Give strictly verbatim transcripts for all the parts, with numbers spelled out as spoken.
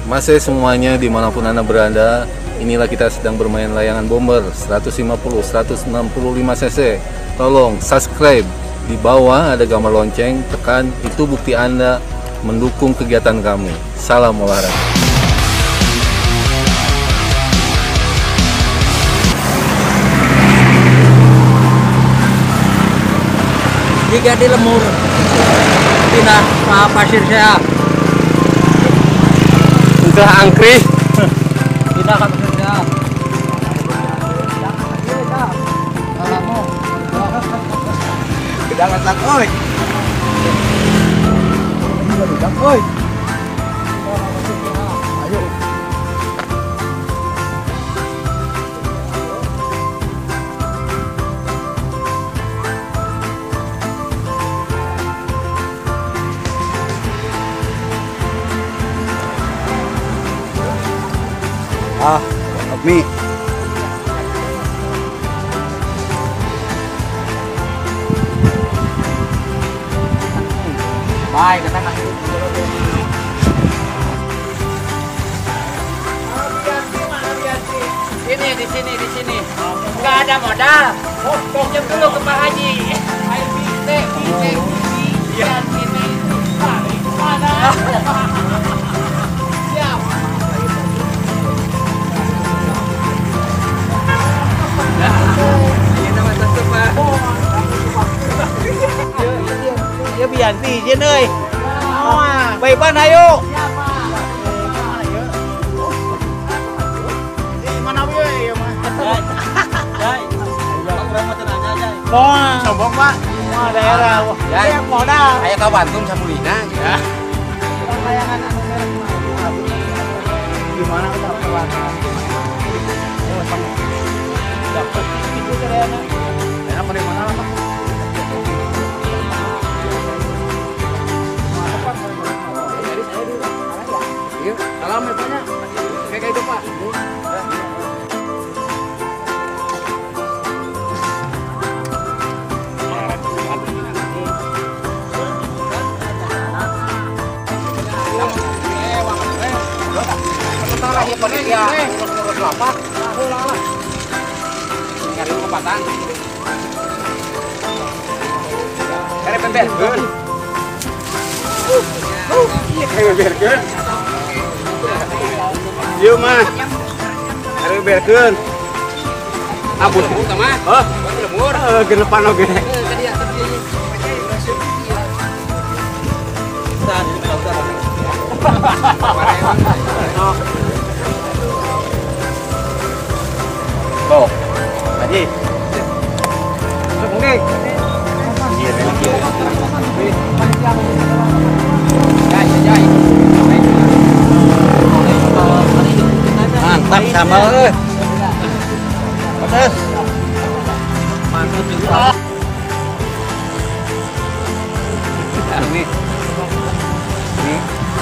Masih semuanya dimanapun Anda berada, inilah kita sedang bermain layangan bomber seratus lima puluh seratus enam puluh lima cc. Tolong subscribe, di bawah ada gambar lonceng, tekan, itu bukti Anda mendukung kegiatan kami. Salam olahraga. Jika di lemur pindah ke pasir saya Udah angkri. pindah ke pasir saya Kedangan lang, oy. Oy. Ayo. Ah, me. baik ke sana. Sini di sini di sini nggak ada modal, pinjam dulu ke Pak Haji. Ayo binte binte iya ini tarik mana siap. Ini nama tutup Pak. Ya biar izin euy. Baik ban ayo. Mana we ya mah? Jai. Kurang mah tenang aja. Moal. Sombong Pak. Moal daerah. Ya modal. Aya ka Bandung samulina ya. Layangan anu gimana kita perlahan. Oh, sama. Dapat itu ternyata. Enak dari mana Pak? Salam ya Paknya. Kayak gitu Pak. Nyari kepatan. Kare pemberkeun. Kare pemberkeun. Ieu mah. Kare pemberkeun. Abus mu tah mah. Heuh, lemur. Heuh, genepan oge. Tuh, Haji. Masuk nih. Jai, jai. Mantap sama euy. Pedes. Mantap juga. Ini. Ini.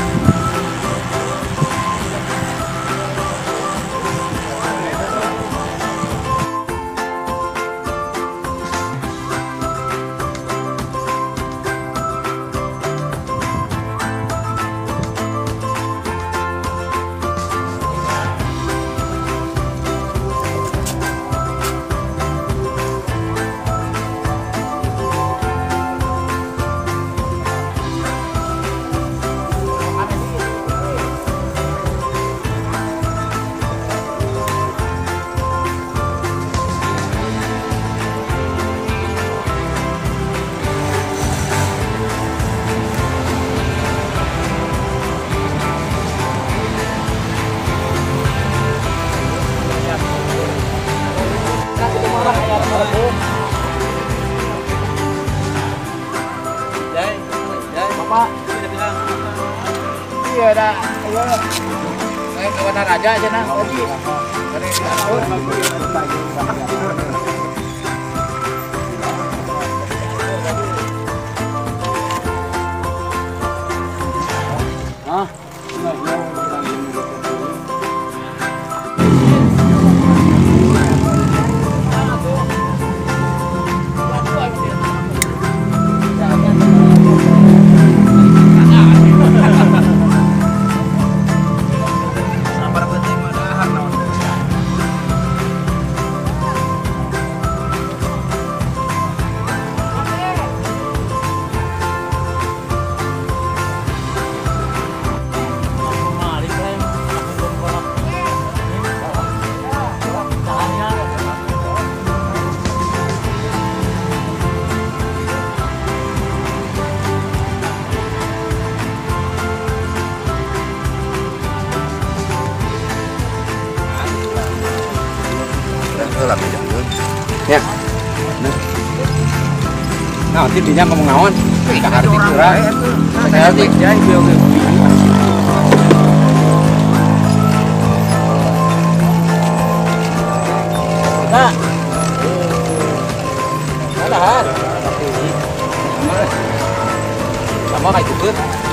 Bapak, iya dah, ayo. Saya kawan raja aja nah, Oji. Dari tahun. Ah, Ya. Nah, nanti dia ngomong naon? Kita arti kurang. Saya arti. Ya, iya oke. Nah. Nah, sama kayak gitu.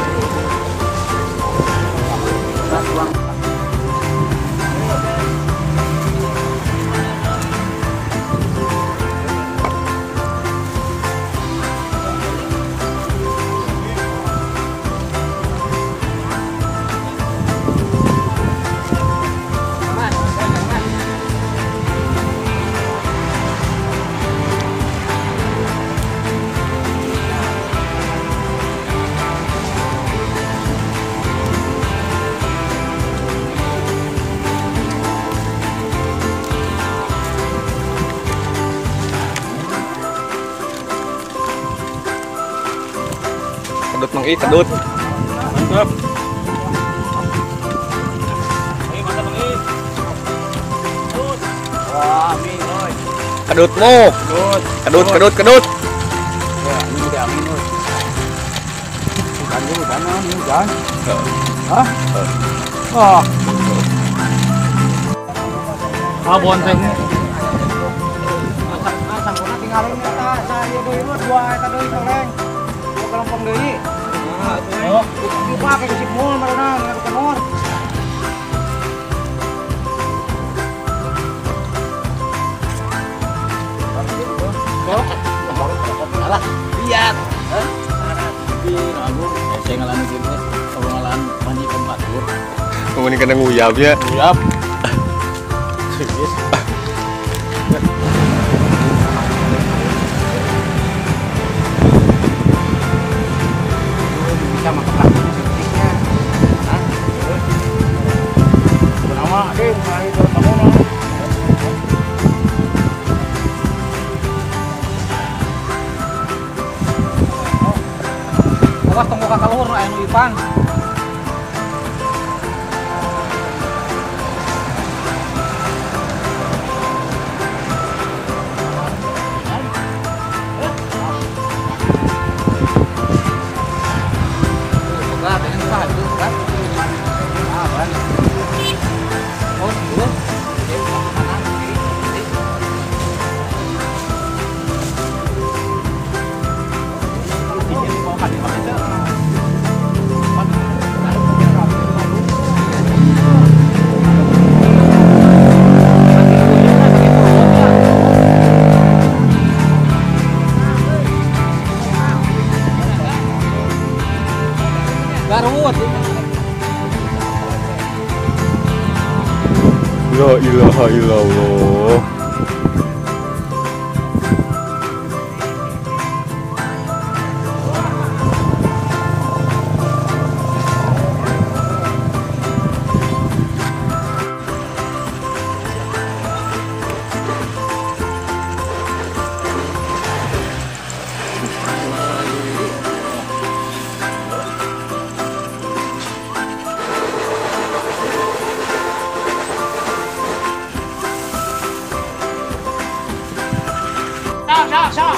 Kedut Mang I, kedut. Mantap. Ini mantap Mang I. Kedut. Wah, amin, oi. Kedutmu. Kedut. Kedut, kedut, kedut. Ya, ini udah amin, oi. Bukan dulu, dan amin, kan? Hah? Oh. Ah, bonteng. Asang kuna tinggalin eta, saya deui mah dua eta deui goreng. Dua kelompok deui. Oh, dipake ke Cimol marana ngaruh ke Mor. Alah, lihat. Di lagu saya ngalamin gitu, kalau ngalamin mandi pembatur. Kamu ini kena nguyap ya. Nguyap. Serius. Bisa makan plastik sedikitnya. Hah? Kenapa? Deh, mulai dari kamu lah. Awas tunggu kakak luhur anu Ipan. Garut. La ilaha illallah. Syak, syak.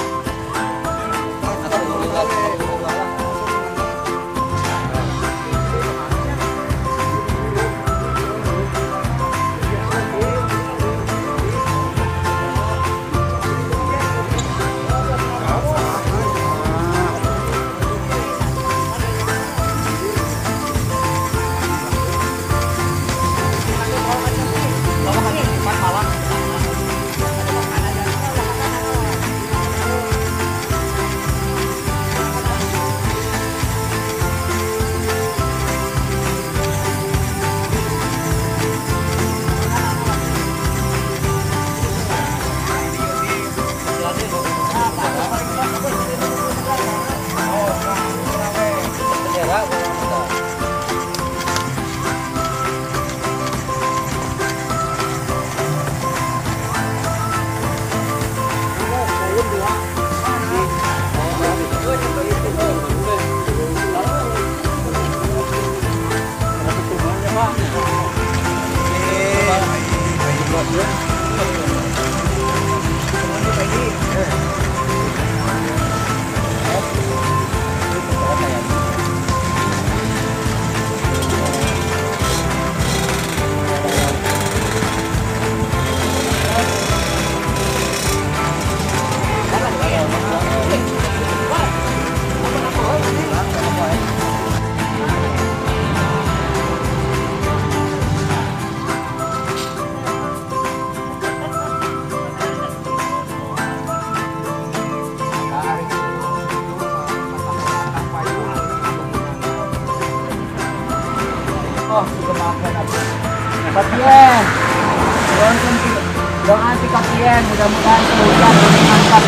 Oh, sudah maafkan aku. Kapien, doakan doa anti kapien, mudah-mudahan semoga mantap.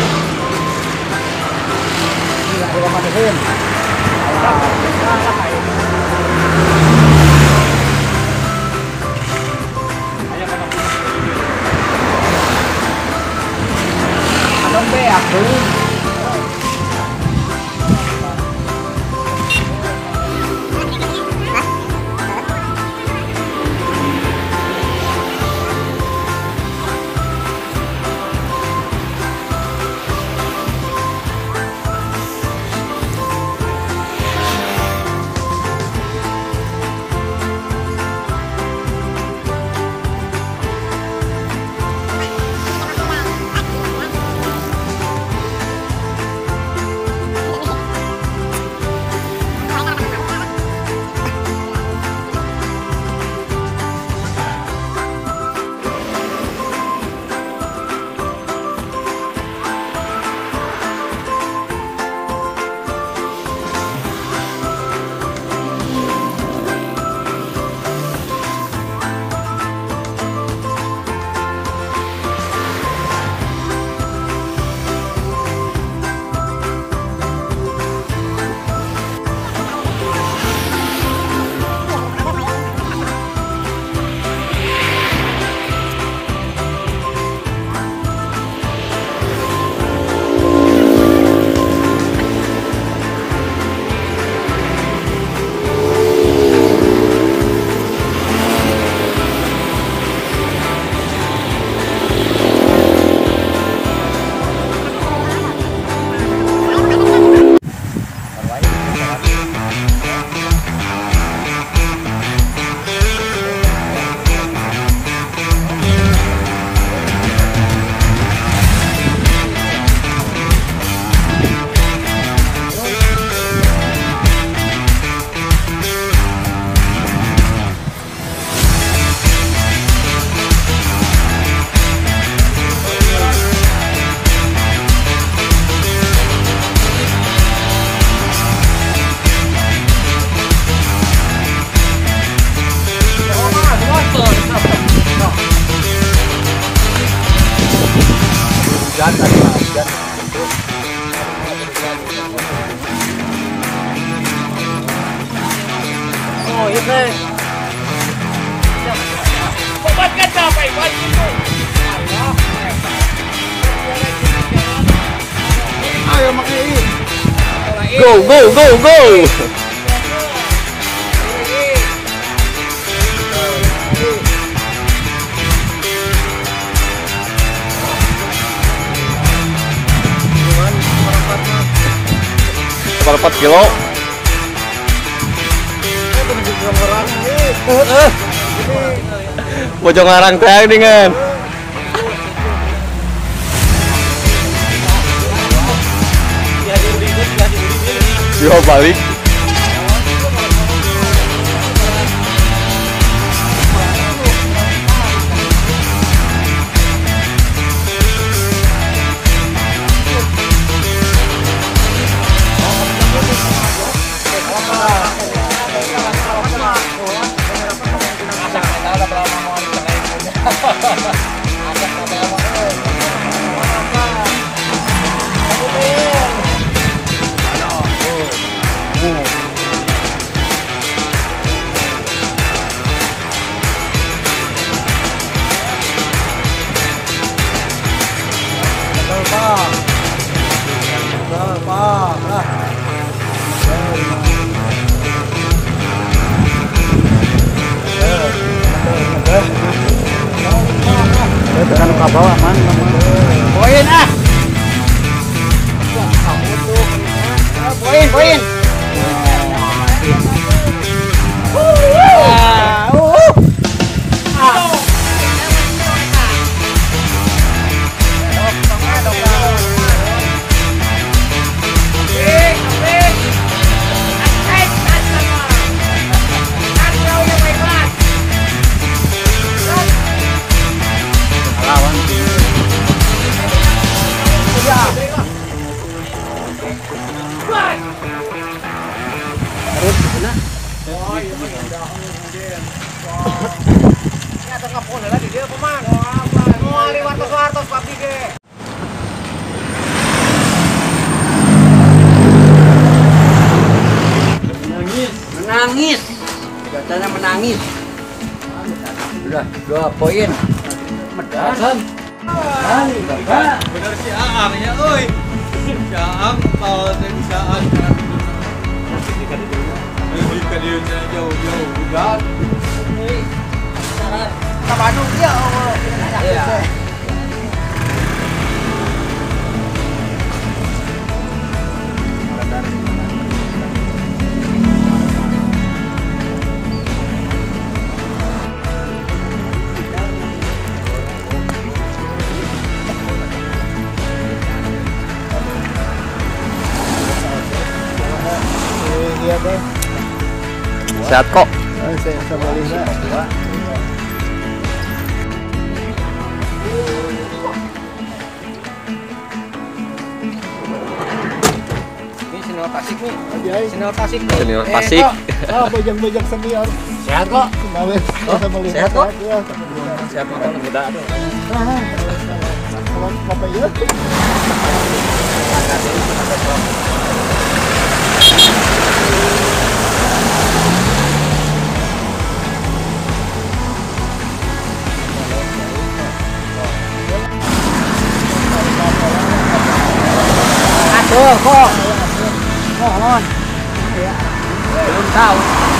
Ini ada manahin. Anong be aku? Oh, iya teh. Obat kan capek banget itu. Ayo makai ini. Go, go, go, go. Empat kilo. Bojong arang teh dengan. Yo balik. Pak. Ya tengah pole lagi dia peman. Mau lewat ke wartos pabrik ge. Menangis, menangis. Katanya menangis. Udah dua poin. Medan. Kali, Bapak. Bener si Aang ya, oi. Si Aang kalau tadi saat kan. Ini kan dia jauh-jauh udah. Ke Bandung dia. Iya. Iya deh. Sehat kok. Saya sama Lisa. Ini senior Tasik nih. Senior Tasik nih. Senior Tasik. Oh, bajang-bajang senior. Sehat kok. Kemarin sama Lisa. Sehat kok. Sehat kok muda. Apa ya? Aduh, kok. Mohon. Belum tahu.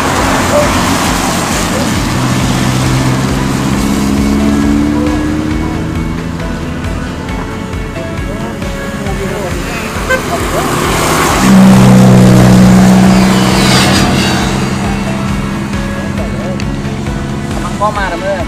Emang koma teman.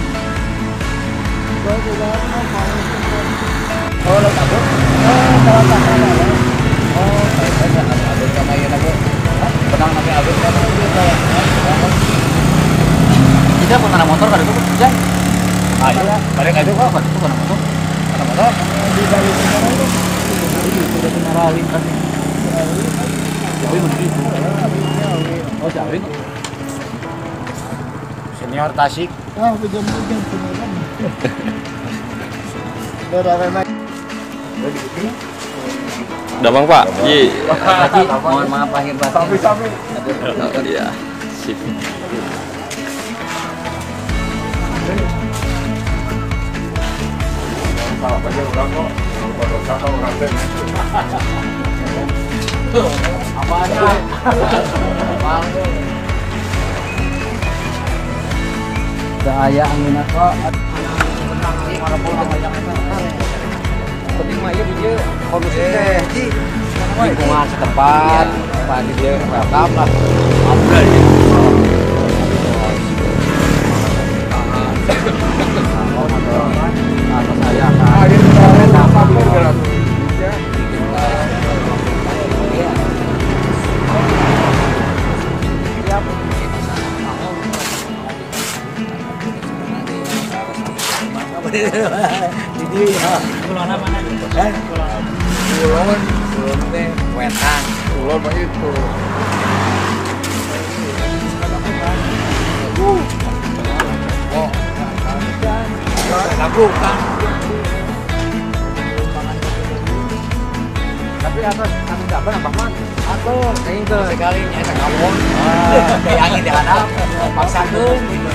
Oh, lo kabur? Oh, kalau tak salah ya. Oh, saya tak abis sama yang aku. Pedang nabi abis kan itu. Tidak pernah motor kan itu kerja. Ah, iya. Balik itu kok, itu pernah motor. Pernah motor. Di balik sekarang itu. Sudah pernah rawin kan. Jauh begitu. Oh, jauh. Senior Tasik. Ah, bejam-bejam senior. Berapa Udah bang Pak. Iya. Mohon maaf lahir batin. Sampai-sampai. Oh, iya. Sip. Salah aja orang kok. Kalau kata orang teh. Apanya? Daya angin kok. Penting mah ieu dia kondusif teh. Lingkungan setempat, pagi dia welcome lah. Alhamdulillah dia. Atau saya akan apa pun jadi kulon apa nih? Eh, kulon, kulon teh wetan. Kulon mah itu. Oh, lagu kan. Tapi atas anu dapat apa man? Atur, itu sekali nyata kawon. Kayak angin di hadap, paksakeun gitu.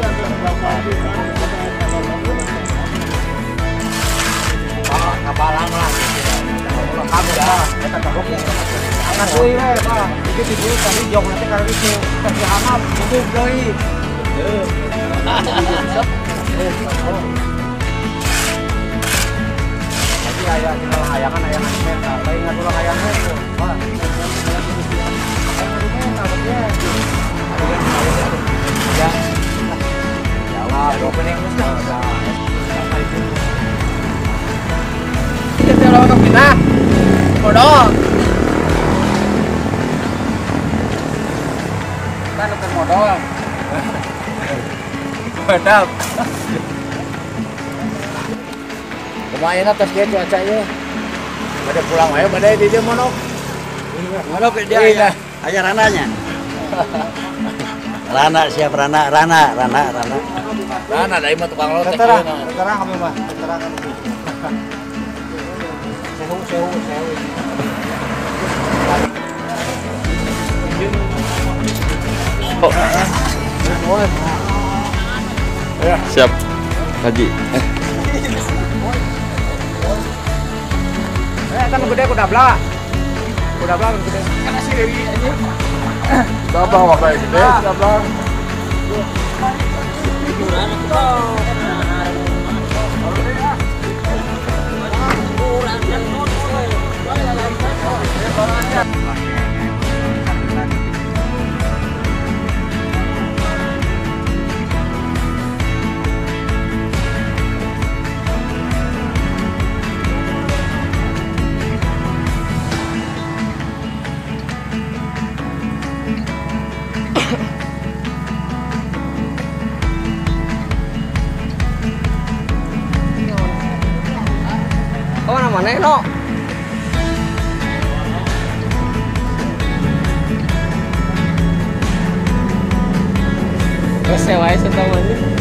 Kabalang lah. Kalau kamu dah, kita kabuk ya. Anak gue we, Pak. Dikit dikit tadi jok nanti kalau itu kasih hanap, bubuk deui. Jadi aya kita layangan layangan meta, lain ngatu layangan itu. Pak. Ya. Jawab, opening mesti. Kita lawan ke kita. Bodoh. Kita nuker modal. Badap. Lumayan atas dia cuacanya. Pada pulang aja, pada di dia monok. Monok dia aya aya rananya. Rana siap Rana, Rana, Rana, Rana. Rana dari mah tukang lotek. Terang, terang kami mah, terang kami. Sehu, sehu, sehu. Siap. Haji. Eh. Eh, kan gede kuda belah. Kuda belah gede. Kan asli dari aja. Kuda belah mah kayak gede, kuda belah. Oh, mana no? Sewa aja sama ini.